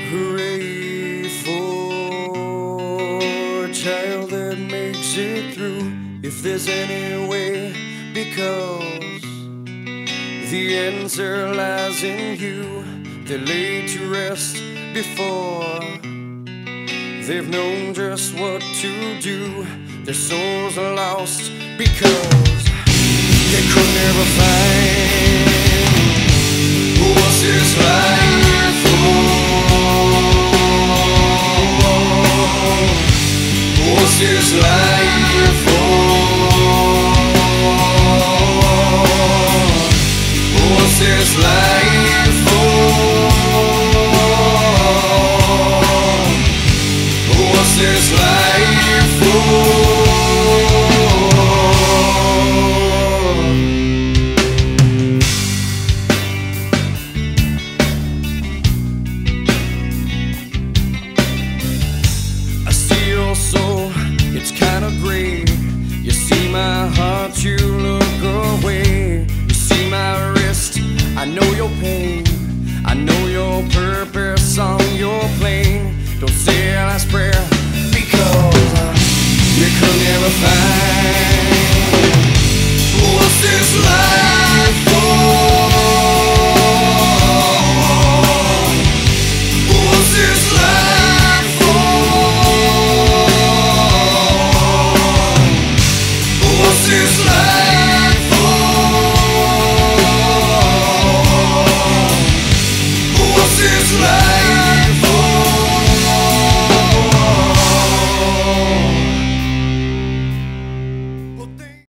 Hooray for a child that makes it through, if there's any way, because the answer lies in you. They're laid to rest before they've known just what to do. Their souls are lost because they could never find what's this life.